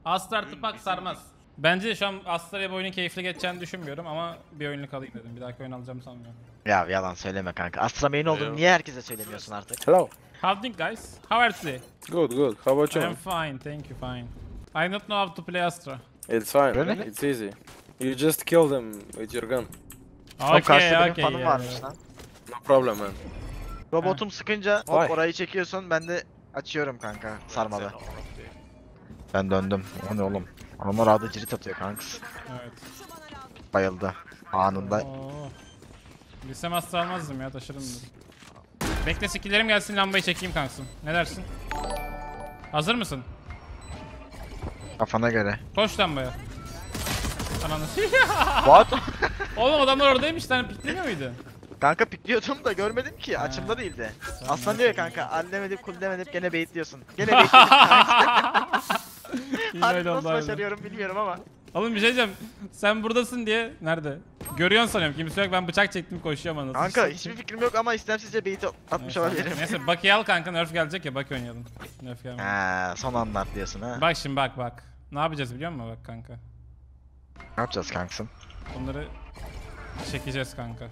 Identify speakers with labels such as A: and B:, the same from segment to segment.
A: Astra artı pak sarmaz. Bence şu an Astra'ya bu oyunun keyifli geçeceğini düşünmüyorum ama bir oyunluk alayım dedim. Bir dahaki oyun alacağımı sanmıyorum.
B: Ya yalan söyleme kanka. Astra main olduğunu niye herkese söylemiyorsun artık?
C: Hello.
A: How think guys? How are you today?
C: Good, good. How about
A: I
C: you?
A: am fine, thank you, fine. I don't know how to play Astra.
C: It's fine.
B: Really?
C: It's easy. You just kill them with your gun.
B: Oğlum karşıda benim
A: Okay,
B: fanım
A: yeah,
B: varmış
A: yeah.
B: lan.
C: No problem, man.
B: Robotum sıkınca hop
C: Vay.
B: orayı çekiyorsun ben de açıyorum kanka sarmalı. Ben döndüm. O ne oğlum? Adamlar adı cirit atıyor kanks.
A: Evet.
B: Bayıldı. Anında.
A: Oo. Bilsem Astra almazdım ya, taşırım dedim. Bekle skillerim gelsin, lambayı çekeyim kanksın. Ne dersin? Hazır mısın?
B: Kafana göre.
A: Koş lambaya. Ananı.
B: What?
A: Oğlum adamlar oradaymış lan, piklemiyor muydu?
B: Kanka pikliyordum da görmedim ki. Açımda değildi. Aslan diyor ya kanka. Allemedim kullemedim gene baitliyorsun. Gene baitliyorsun kanka.
A: Yine
B: Harbi
A: öyle
B: nasıl
A: oldu harbiden.
B: başarıyorum bilmiyorum ama.
A: Oğlum bir şey diyeceğim. Sen buradasın diye. Nerede? Görüyorsun sanıyorum. Kimse yok. Ben bıçak çektim, koşuyorum anasını.
B: Kanka hiçbir fikrim yok ama istemsizce bait atmış olabilirim.
A: Neyse Bucky'yi al kanka, nerf gelecek ya, Bucky oynayalım. Nerf gelmedi.
B: Ha, son anlar diyorsun ha.
A: Bak şimdi bak. Ne yapacağız biliyor musun bak kanka?
B: Ne yapacağız kanksın?
A: Onları çekeceğiz kanka.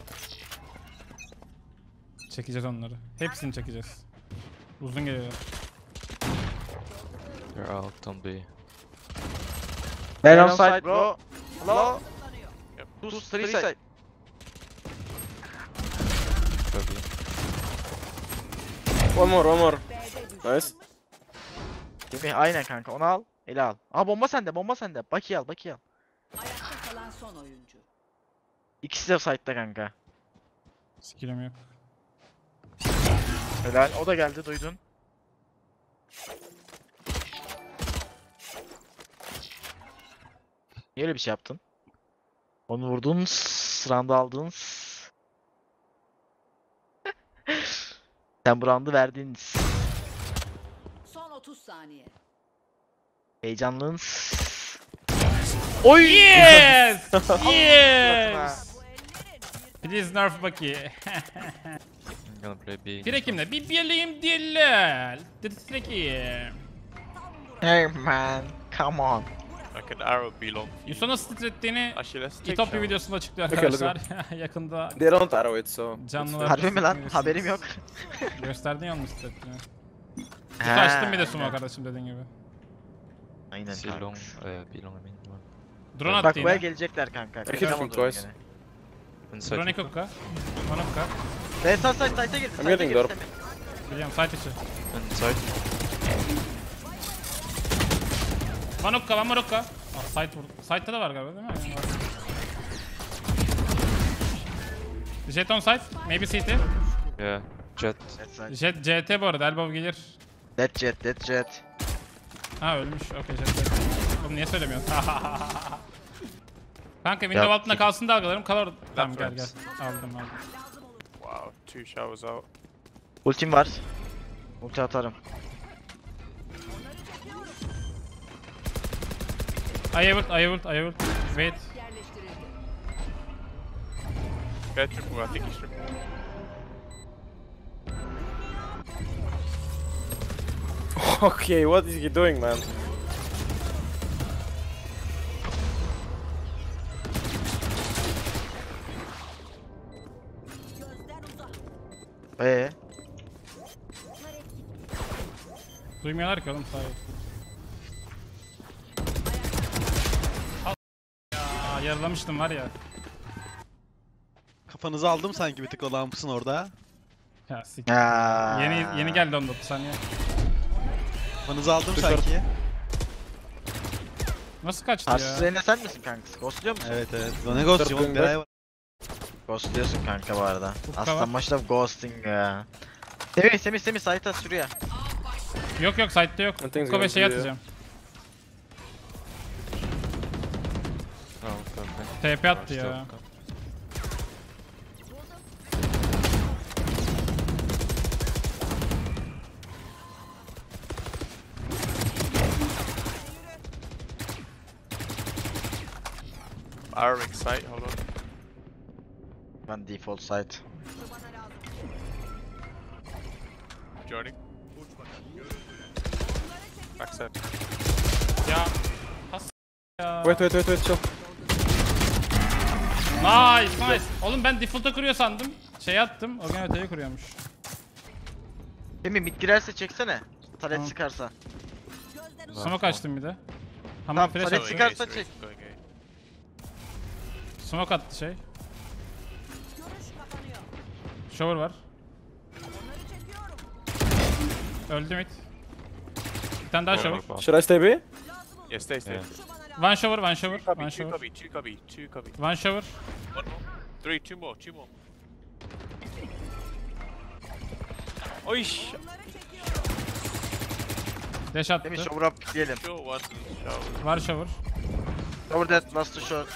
A: Çekeceğiz onları. Hepsini çekeceğiz. Uzun geliyor.
D: They're out on B.
B: Ben on side bro. Hello. Two, three side.
D: Struggling.
C: One more. Nice.
B: Değil mi? Aynen kanka onu al. Ele al. Aa bomba sende. Baki al.
E: Ayakta kalan son oyuncu.
B: İkisi de side'da kanka.
A: Skill'im yok.
B: Helal. O da geldi duydun. Niye öyle bir şey yaptın? Onu vurdun, round'u aldın. Sen bu round'u verdin.
E: Son 30 saniye.
B: Heyecanlın. Oy!
A: Yes!
B: Suratına.
A: Yes! Please nerf Bucky.
D: I'm gonna play B.
A: Direkimle bir birliğim değiller. Direkim.
B: Hey man, come on.
F: I can arrow B long.
A: Yusuf nasıl titrettiğini
F: Actually, let's take
A: İtopya
F: shower.
A: videosunda açıklıyor
C: Okay,
A: arkadaşlar. Yakında
C: They don't arrow it, so.
A: canlılar.
B: Harbi mi lan? Haberim yok.
A: Gösterdin yalnız titrettiğini.
B: He.
A: Açtım bir de sumo kardeşim dediğin gibi.
B: Aynen
D: C long,
B: kanka.
D: B long, I mean. One.
A: Drone
B: Bak
A: attı
B: buraya
A: yine.
B: gelecekler kanka.
C: I hit
B: Kaçamam
C: him
B: drone
C: twice.
B: gene.
D: Inside.
A: Drone hukka. One hukka.
B: Site'a girdi.
C: I'm getting door.
A: Biliyorum site içi.
D: Inside.
A: One hukka, one more hukka. Ah, site vurdu. Site'da da var galiba değil mi? Var. Jet on site. Maybe CT.
D: Yeah. Jet.
A: Jet CT bu arada. Elbow gelir.
B: Dead jet.
A: Ha ölmüş. Okey jet. Oğlum niye söylemiyorsun? Kanka window
B: Ya,
A: altında kalsın dalgalarım. Kal orada. Tamam gel gel.
D: Reference.
A: Aldım.
F: Wow, 2 showers out.
B: Ultim var. Ulti atarım.
A: I will. Wait.
E: Yerleştirildi.
F: Bad triple, I think he's triple.
C: Okay, what is he doing, man?
A: Duymuyorlar ki oğlum sahi. Ya yaralamıştım var ya.
G: Kafanızı aldım sanki bir tık o lampısın orada.
A: Ya sik.
B: Ya.
A: Yeni geldi 19 saniye.
G: Kafanızı aldım
C: Süper.
G: sanki.
A: Nasıl kaçtı
B: Karşı
A: ya?
B: Reyna sen misin kanka? Ghostluyor musun?
G: Evet. Ne ghost'cum oğlum, bir ay var.
B: Ghostluyorsun kanka bu arada.
A: Ufka
B: Aslan
A: var.
B: maçta ghosting ya. Semih site'a sürüyor.
A: Yok site'de yok.
C: I think
A: Kobe
C: it's
A: şey
C: gonna be,
A: atacağım.
D: Oh, okay.
A: TP attı ya.
F: Arrowing sight, hold on.
B: Ben default site.
F: Joining. Backside.
A: Ya Ya.
C: Wait, chill.
A: Nice. Oğlum ben default'a kuruyor sandım. Şey attım. O gene öteyi kuruyormuş.
B: Emin mid girerse çeksene. Taret
A: Tamam.
B: sıkarsa.
A: Smoke açtım bir de.
B: Tamam,
A: Hamam flash
B: taret
A: attı.
B: sıkarsa
F: Going
B: çek.
F: A, going A.
A: Smoke attı şey. Shower var. Öldü mid. Bir tane daha shower.
C: Should I stay B?
F: Yeah, stay.
D: Yeah.
A: One shower, one shower,
F: Copy,
A: one
F: two
A: shower.
F: copy, two copy, two copy.
A: One shower.
F: One more. Three, two more. Oish!
A: Dash
B: Emin
A: attı.
B: shower up diyelim.
F: Short one, shower.
A: Var shower.
B: Shower dead, last to short.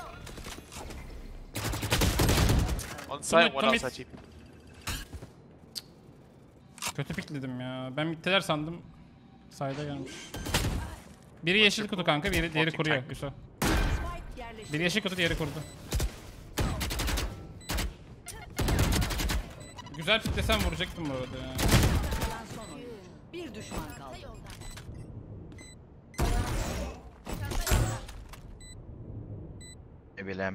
F: On site,
A: mid,
F: one
A: two mid.
F: outside cheap.
A: Kötü pikledim ya. Ben midteler sandım. Side'a gelmiş. Biri yeşil kutu kanka, diğeri kuruyor. Yusuf. Biri yeşil kutu, diğeri kurdu. Güzel piklesem vuracaktım bu arada ya.
E: Kalan son oyuncu. Bir düşman kaldı.
B: Ne bileyim.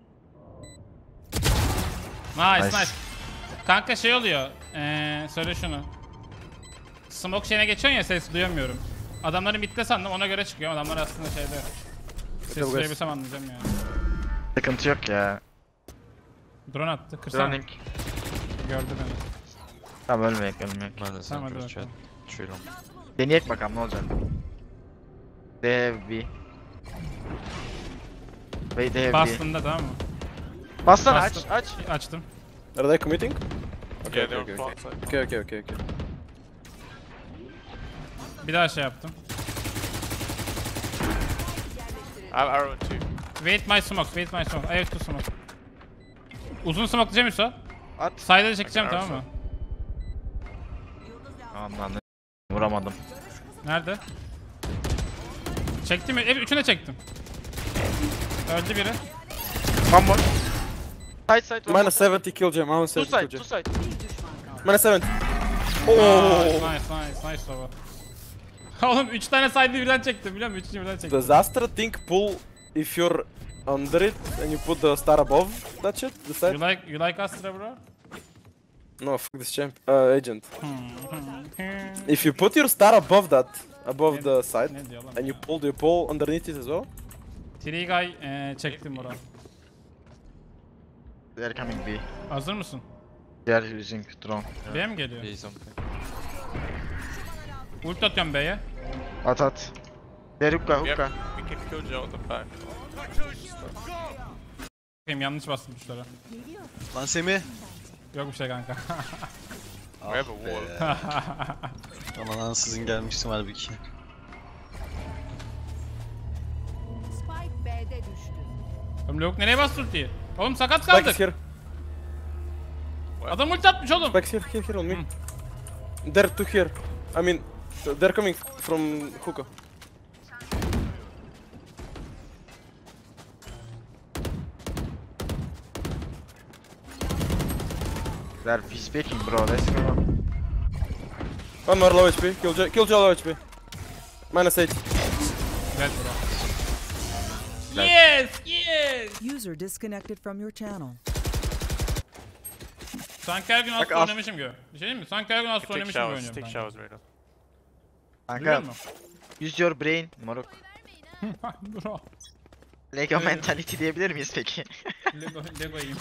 A: Nice. Kanka şey oluyor. Söyle şunu. Smoke şeyine geçiyorsun ya, ses duyamıyorum. Adamları midde sandım, ona göre çıkıyor. Adamlar aslında şeyde. Ses duyabilsem anlayacağım ya.
B: Sıkıntı yok ya.
A: Drone attı. Kırsana.
B: Running.
A: Gördü beni.
B: Tamam ölmeyek.
D: Man is
A: Tamam,
D: on
A: hadi
D: first chat.
A: bakalım.
D: Three long.
B: Deneyek bakalım ne olacak. DB. Ve DB.
A: Bastığında tamam mı?
B: Bassana aç
A: Bastım.
B: aç.
A: Açtım.
C: Are they committing?
F: Yeah, they're on far side.
C: Okay.
A: Bir daha şey yaptım.
F: I have arrow in two.
A: Wait my smoke. I have to smoke. Uzun smokelayacağım Yusuf.
B: At.
A: Side'a çekeceğim tamam mı?
B: Aman vuramadım.
A: Nerede? Çektim mi? Hep üçünü de çektim. Öldü biri.
B: One more. Side one more.
C: Minus 70 kill gem. I
B: Two
C: 70
B: side,
C: kill
B: two
C: gem.
B: side.
E: Bir düşman kaldı.
C: Minus 70.
A: Nice baba. Oğlum 3 tane side'ı birden çektim biliyor musun? 3'ünü birden çektim.
C: Does Astra think pull if you're under it and you put the star above that shit? The side?
A: You like Astra bro?
C: No, fuck this champ. Agent. If you put your star above that, above the side,
A: Ne diyor lan?
C: and you pull underneath it as well.
A: Three guy çektim bro.
B: They're coming B.
A: Hazır mısın?
B: They are using drone.
A: B'ye mi geliyor?
D: He's on P.
A: Ult atıyorum B'ye.
B: At. They're hookah,
F: Yep,
B: hookah.
F: we can kill Joe at the back.
A: Bakayım yanlış bastım tuşlara.
G: Lan Semih.
A: Yok bir şey kanka.
F: We have a wall.
G: Aman ansızın gelmiştim halbuki.
E: Spike B'de düştü.
A: Oğlum Lok nereye bastı ultiyi? Oğlum sakat
C: Spike is
A: kaldık.
C: here.
A: Adam ulti atmış oğlum.
C: Spike is here on me. They're two here. I mean, they're coming from hookah.
B: They're peacemaking bro, let's go.
C: One more low HP. Kill Joe low HP. Minus 8.
A: Evet bro. Yes!
H: User disconnected from your channel.
A: Sanki her gün Astra
B: as-
A: oynamışım gibi. Bir şey diyeyim mi? Sanki her gün Astra
F: Take
A: oynamışım gibi
F: showers,
A: oynuyorum
F: take
A: kanka.
F: showers right now.
A: Biliyor
B: Kanka,
A: musun?
B: use your brain. Moruk.
A: Bro.
B: Lego mentality diyebilir miyiz peki?
A: Lego yiyeyim.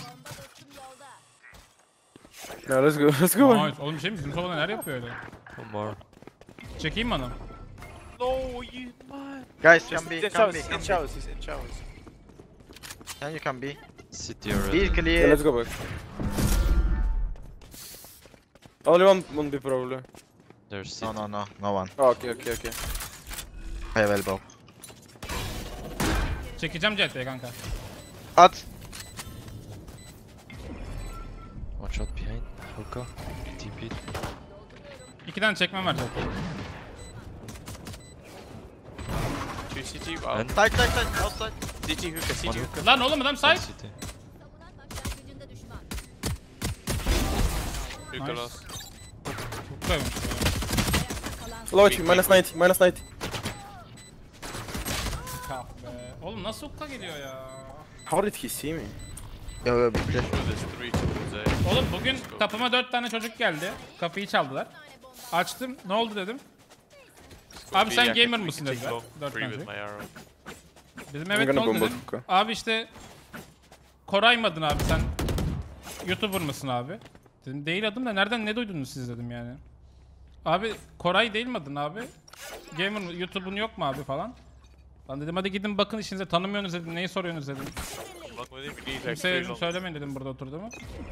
C: Now let's go.
A: Nice. Oğlum bir şey mi? Bizim sobadan neler yapıyor öyle?
D: One more.
A: Çekeyim mi onu?
F: No, you man.
B: Guys,
F: Just
B: come B,
F: in
B: come
F: showers,
B: B,
F: in
B: come B.
F: showers, he's in showers.
B: Can you come B?
D: City
B: B
D: already.
C: Yeah,
B: clear.
C: let's go back. Only one won't be probably.
D: There's city.
B: No one.
C: Oh, okay.
B: I have elbow.
A: Çekeceğim CT'ye kanka.
B: At.
D: One shot behind. Hookah. TP.
A: 2 tane çekmem var zaten.
F: Two CT, wow.
D: And
B: Side, outside.
F: CT hookah, CT hookah.
A: Lan oğlum adam
D: one
A: side.
D: city.
F: Hookah
A: Nice.
F: lost.
A: Koymuş.
C: Low HP. Minus 90.
A: Ah be. Oğlum nasıl ukka geliyor ya?
C: How did he see me?
B: Yo yo bitti.
F: There's 3 towards A.
A: Oğlum bugün kapıma 4 tane çocuk geldi. Kapıyı çaldılar. Açtım. Ne oldu dedim. Abi sen
F: I can-
A: gamer
F: we
A: mısın
F: can take
A: dediler.
F: long
A: 4
F: free
A: tane
F: with
A: çocuk.
F: my arrow.
A: Dedim
C: I'm
A: evet ne
C: gonna
A: oldu
C: bomba
A: dedim.
C: hookah.
A: Abi işte Koraymadın abi sen YouTuber mısın abi? Dedim değil adım da nereden ne duydunuz siz dedim yani. Abi Koray değil mi adın abi? Gamer mı? YouTube'un yok mu abi falan. Ben dedim hadi gidin bakın işinize tanımıyorsunuz dedim. Neyi soruyorsunuz dedim.
F: Long with him, we need like
A: Kimseye
F: 3
A: dedim
F: long.
A: söylemeyin dedim burada oturduğumu.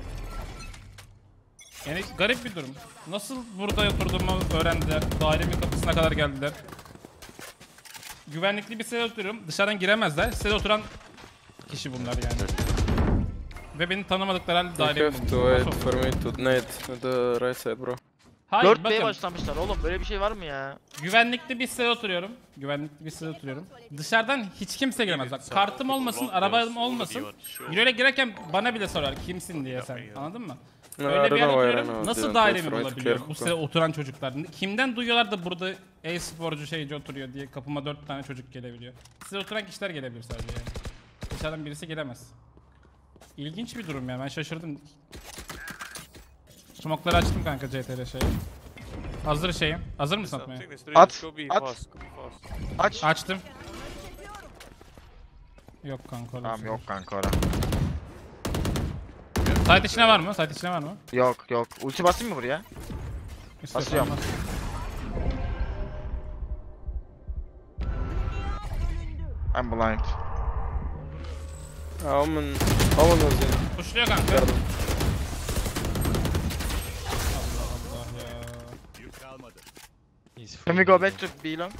A: Yani garip bir durum. Nasıl burada oturduğumu öğrendiler. Dairemin kapısına kadar geldiler. Güvenlikli bir sitede oturuyorum. Dışarıdan giremezler. Sitede oturan kişi bunlar yani. Ve beni tanımadıkları halde
C: You
A: daireye
C: have to
A: bulundular.
C: wait for me to nade the right side, bro.
A: Hayır
B: 4B'ye
A: bakın.
B: başlamışlar oğlum, böyle bir şey var mı ya?
A: Güvenlikli bir sitede oturuyorum. Güvenlikli bir sitede oturuyorum. Dışarıdan hiç kimse giremez. Bak kartım olmasın, arabam olmasın. Yürüyerek girerken bana bile sorar kimsin diye sen. Anladın mı?
C: No, I
A: Öyle
C: don't
A: bir yer
C: know where I
A: oturuyorum.
C: know.
A: Nasıl
C: Didn't
A: dairemi
C: wait for me to
A: bulabiliyor
C: clear
A: bu sitede oturan çocuklar? Kimden duyuyorlar da burada e-sporcu şeyci oturuyor diye kapıma 4 tane çocuk gelebiliyor. Sitede oturan kişiler gelebilir sadece yani. Dışarıdan birisi gelemez. İlginç bir durum ya, ben şaşırdım. Smoke'ları açtım kanka CTRL şeyi. Hazır şeyim. Hazır mısın atmaya?
F: Something is 3.
B: At,
F: Go B
B: at.
F: fast, go B fast.
B: Aç.
A: Açtım. Yok kanka öyle bir
B: Tamam
A: şey.
B: yok kanka ora.
A: Site içine var mı? Site içine var mı?
B: Yok yok. Ulti basayım mı buraya?
A: İstiyorsan
B: Basıyorum.
A: bas.
B: I'm blind.
C: Omen was in.
A: Pushluyor kanka.
C: Yardım.
A: Allah ya.
D: He's
B: Can we go back to B long?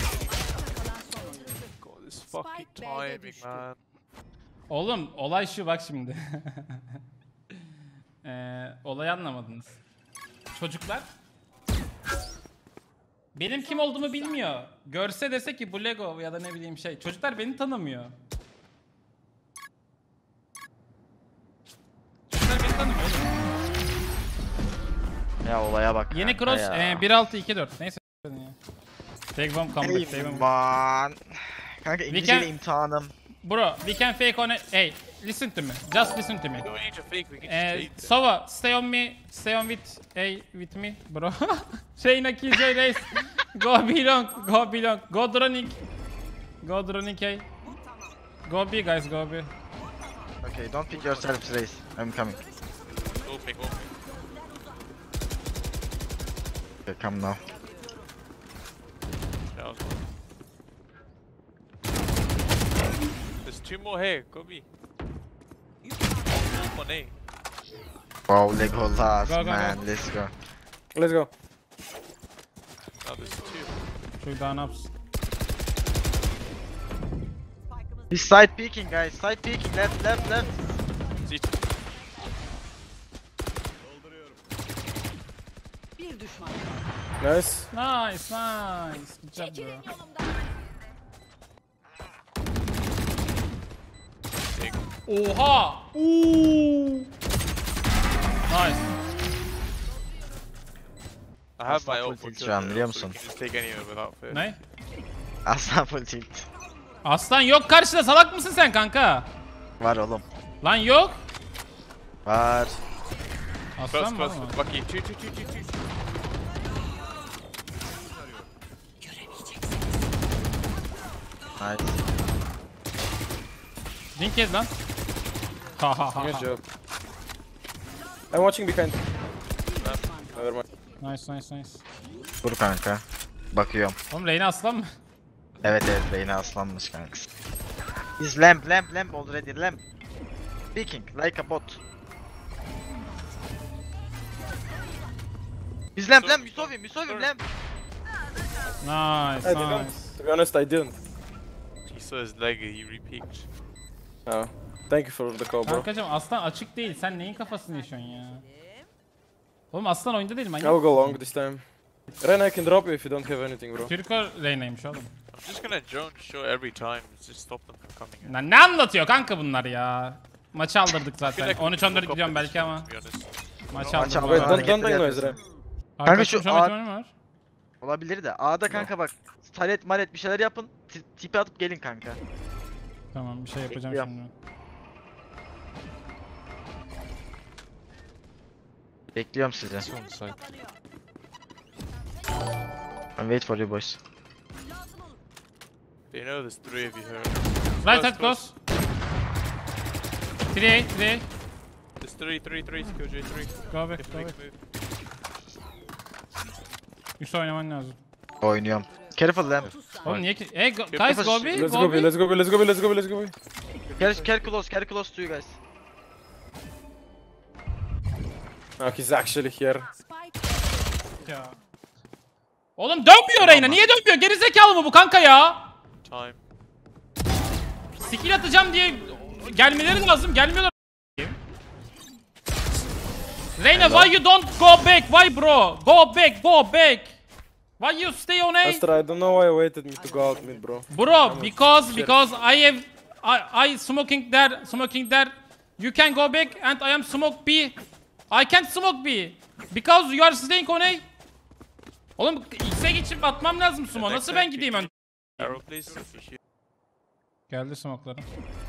F: God, this fucking
E: Spike B'de
F: timing,
E: düştü.
F: man.
A: Oğlum olay şu bak şimdi. Olayı anlamadınız. Çocuklar benim kim olduğumu bilmiyor. Görse dese ki bu Lego ya da ne bileyim şey. Çocuklar beni tanımıyor. Çocuklar beni tanımıyor oğlum.
B: Ya olaya bak.
A: Yeni
B: kanka
A: cross
B: ya.
A: 1-6-2-4. Neyse. Ya. Take bomb comeback. Take bomb.
B: Eyvah. Kanka İngilizceyle imtihanım.
A: Bro, we can fake on it. Hey, listen to me. Just listen to me.
F: We don't need to fake, we can just take it.
A: Sova, stay on me. Stay on with me, bro. Shayna KJ Race. Go B long. Go B long. Go droning. Go droning A. Go B guys, go B.
B: Okay, don't pick yourself, Race. I'm coming.
F: Go fake, go fake.
B: Okay, come now.
F: Yeah, I was going. There's 2 more here, go B. One A.
B: Wow, Legolas,
A: Go, go,
B: man.
A: go.
B: Let's go.
C: Let's go.
F: Now there's 2.
A: Şu daha ne yapsın?
B: He's side peeking, guys. Side peeking. Left, left, left.
F: CT.
E: Bir düşman kaldı.
C: Nice.
A: Nice, nice. Good job bro.
F: Take.
A: Oha! Uuu! Nice.
F: I have
B: Aslan
F: my
B: full
F: ult for
B: tilt
F: kill
B: şu an,
F: there,
B: biliyor
F: so we
B: musun?
F: can just take anywhere without fear.
A: Ne?
B: Aslan full tilt.
A: Aslan yok karşıda, salak mısın sen kanka?
B: Var oğlum.
A: Lan yok.
B: Var.
A: Aslan
F: Close,
A: var
F: close,
A: mı?
F: Bucky. 2, 2, 2, 2, 2.
B: Nice.
A: Link yedi lan. Ha ha ha.
C: Good job. I'm watching behind. Never mind.
A: Nice nice nice.
B: Dur kanka. Bakıyorum.
A: Oğlum Reyna aslan mı?
B: Evet evet, Reyna aslanmış kanka. He's lamp, lamp, lamp already, lamp. Peeking, like a bot. He's lamp, lamp, you saw him, lamp.
A: Nice
C: I didn't.
A: nice.
C: To be honest, I didn't.
F: He saw his leg, he re-peeked.
C: Oh. Thank you for the call, bro.
A: Kankacım aslan açık değil. Sen neyin kafasını yaşıyorsun ya? Oğlum aslan oyunda değil
C: I
A: manyak.
C: will go long this time. Ren, I can drop you if you don't have anything, bro.
A: Türko Reyna'ymış oğlum.
F: I'm just gonna drone show every time, just stop them from coming in.
A: Lan ne anlatıyor kanka bunlar ya? Maçı aldırdık
F: I
A: zaten.
F: feel like we
A: 13-14
F: woke up
A: gidiyorum
F: in
A: belki
F: this
A: ama.
F: room, to be honest.
A: Maçı
B: Maç
A: aldırdık.
B: aldık.
C: Wait,
B: Aa,
C: don't
B: hareketler
C: make noise,
B: yapıyorsun.
C: Ren.
B: Kanka şu
A: Arkadaşım
B: A-
A: şöyle mi var?
B: Olabilir de A'da kanka bak. taret maret bir şeyler yapın. Tipi atıp gelin kanka.
A: Tamam bir şey yapacağım
B: Bekliyorum.
A: şimdi.
B: Bekliyorum sizi.
D: It's on side.
B: I'm wait for you boys.
F: They know there's 3 of you here.
A: Right side close. 3A, 3A.
F: There's 3, Skillj 3.
A: Go back,
F: If
A: go
F: they
A: back.
F: move.
A: Yusuf oynaman lazım.
B: Oynuyorum. Careful lan.
A: Oğlum niye ki? Guys go B,
C: Let's
A: go
C: go B,
A: B.
C: let's go B, let's go B, let's go B, let's go B.
B: Care close to you guys.
C: Oh, he's actually here.
A: Ya. Oğlum dönmüyor Reyna. Niye dönmüyor? Gerizekalı mı bu kanka ya?
F: Time.
A: Skill atacağım diye gelmeleri lazım. Gelmiyorlar. Reyna, why you don't go back? Why bro? Go back, go back. Why you stay on A?
C: Astra, I don't know why you waited me to go out mid, bro.
A: Bro, because I smoking there. You can go back and I am smoke B. I can't smoke B. Because you are staying on A. Oğlum X'e geçip atmam lazım sumo. Nasıl ben gideyim ön?
F: Arrow, please. If you shoot.
A: Geldi smoke'larım.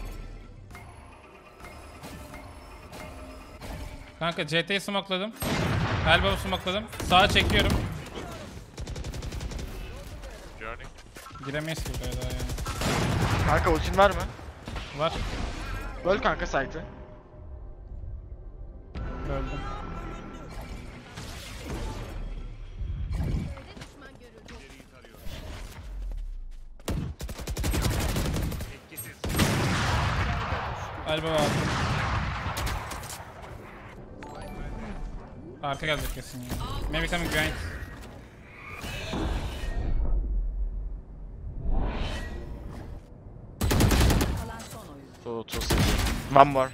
A: Kanka CT'yi smoke'ladım. Elbow'u smoke'ladım. Sağa çekiyorum.
F: Journey.
A: Giremeyiz ki buraya daha yani.
B: Kanka ultin var mı?
A: Var.
B: Öl kanka site'ı.
A: Öldüm. Elbow aldım. Arka gelecek kesin ya. Maybe coming behind.
E: Kalan son oyun.
B: 30. One more.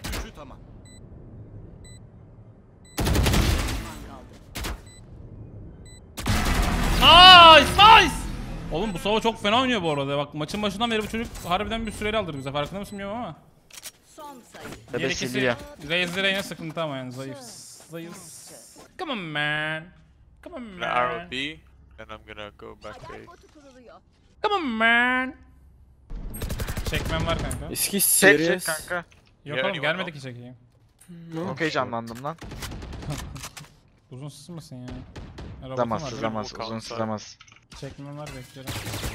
A: Nice! Oğlum bu Sova çok fena oynuyor bu arada. Bak maçın başından beri bu çocuk harbiden bir süreli aldırdı bize. Farkında mısın bilmiyorum ama.
E: Son sayı.
B: Bebe
A: Diğer ikisi
B: siliyor.
A: Raze'lere sıkıntı ama yani zayıf. Zayıf. Come on man. Come on
F: I'm gonna arrow
A: man.
F: B, and I'm gonna go back A.
A: Come on man. Çekmem var kanka.
C: Is he
B: Çek
C: serious?
B: kanka.
A: Yok
F: Yeah,
A: oğlum
F: anyone
A: gelmedi
F: else?
A: ki çekeyim.
B: Çok heyecanlandım lan.
A: Uzun sızmasın ya. Robotum
B: Sızamaz
A: var.
B: sızamaz
F: Walk
B: uzun
F: outside.
B: sızamaz.
A: Çekmem var bekliyorum.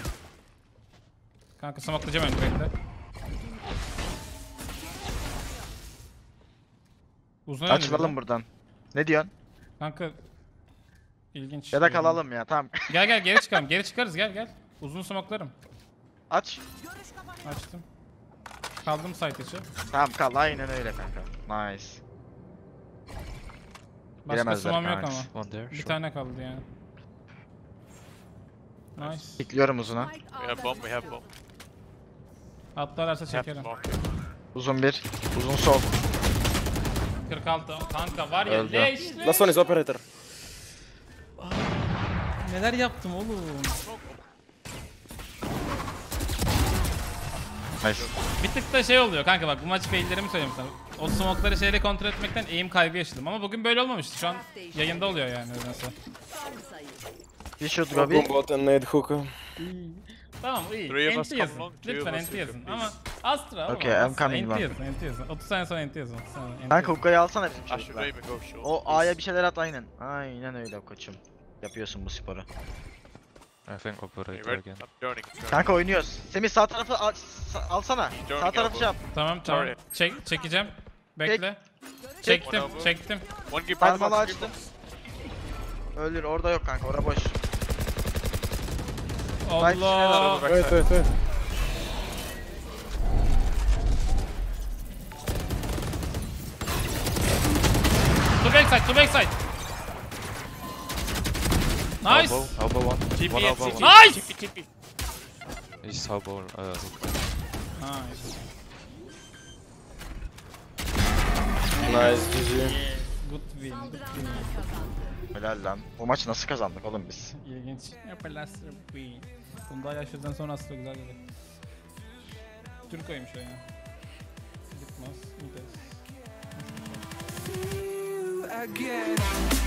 A: Kanka smoke'layacağım önce bekle. Uzun önemli
B: Açılalım
A: bir de.
B: buradan. Ne diyorsun?
A: Kanka ilginç.
B: Ya da kalalım ya tamam.
A: Gel gel geri çıkalım. Geri çıkarız gel. Uzun smoke'larım.
B: Aç.
A: Açtım. Kaldım site içi.
B: Tamam kal aynen öyle kanka. Nice.
A: Başka
B: Giremezler
A: smoke'um yok
B: kanka.
A: ama.
D: One there.
A: Bir
D: Short.
A: tane kaldı yani. Nice.
B: Bekliyorum uzuna.
F: We have bomb, we have bomb.
A: Atlarlarsa
F: We have
A: çekerim.
F: bomb.
B: Uzun bir. Uzun sol.
A: 46 kanka var ya
B: Öldü.
A: leş.
C: Last one is operator.
A: Neler yaptım oğlum?
B: Nice.
A: Bir tık da şey oluyor kanka bak bu maç faillerimi söyleyeyim sana. O smoke'ları şeyle kontrol etmekten aim kaybı yaşadım ama bugün böyle olmamıştı. Şu an yayında oluyor yani nedense.
E: Son sayı.
B: Bir should go
C: Boom
B: bir.
C: bot and nade hookah.
A: Tamam iyi.
F: Three of us
A: Enti
F: come
A: yazın.
F: long, two
A: Lütfen
F: of us
A: enti
F: we
A: yazın.
F: can
A: Ama
F: please.
A: Astra oğlum.
B: Okay, I'm
A: Astra,
B: coming
A: enti
B: back.
A: yazın, enti yazın. 30 saniye sonra enti yazın. 30 saniye, enti
B: Kanka
A: yazın.
B: hookah'yı alsana bizim
F: I should
B: çocuklar.
F: even go short.
B: O A'ya bir şeyler at aynen. Aynen öyle koçum. Yapıyorsun bu sporu.
D: I think
F: You
D: operator
F: ready?
D: again.
F: I'm joining.
B: Kanka oynuyoruz. Semih sağ tarafı alsana.
F: Dön
B: Sağ tarafı
F: gel
B: şey yap.
A: Tamam.
F: Sorry.
A: Çekeceğim. Bekle. Çektim. Çektim.
F: One give
B: Parmağı
F: box,
B: açtım. Öldür orada yok kanka orada boş.
A: Allah.
C: Wait.
A: To backside. Nice.
D: Elbow one.
F: TP
D: One
F: and
D: elbow.
F: CT.
A: Nice!
F: TP.
D: He's elbow. Hook.
A: Nice.
C: Nice, GG.
A: Good win.
B: Helal lan. Bu maçı nasıl kazandık oğlum biz?
A: İlginç. Yaparlarsa win. Bunda yaşadıktan sonra aslında güzel dedi. Türk koymuş o ya. Gitmez. Gideriz.
I: again.